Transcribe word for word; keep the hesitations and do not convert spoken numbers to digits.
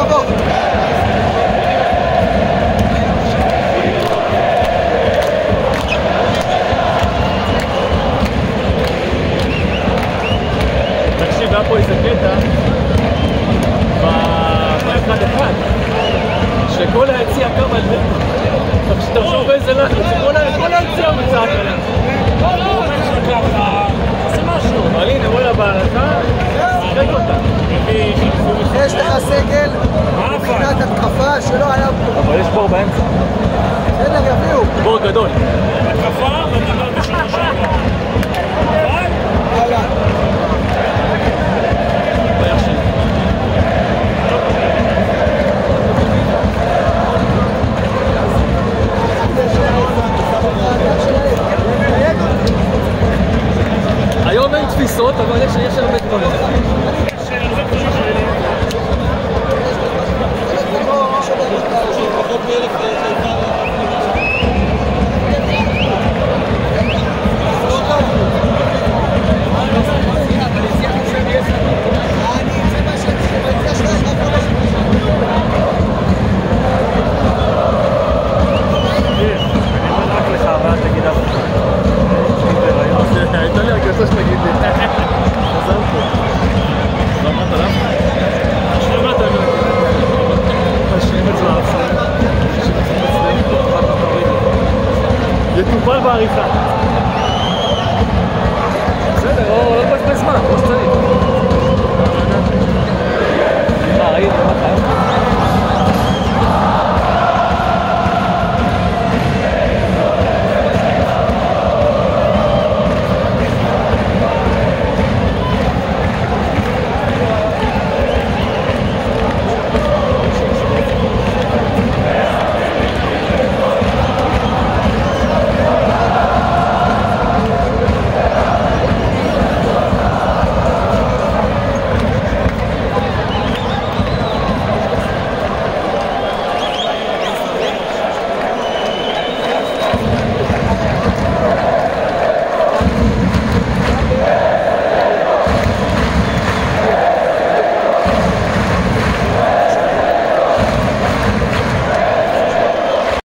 בוא. תקשיב, היה פה איזה קטע באחד אחד שכל היציע קם על זה. תחשוב באיזה לחץ, כל היציע מצעק עליהם. עושה משהו. אבל הנה, וואלה, בהלכה, שיחק אותה. יש לך סגל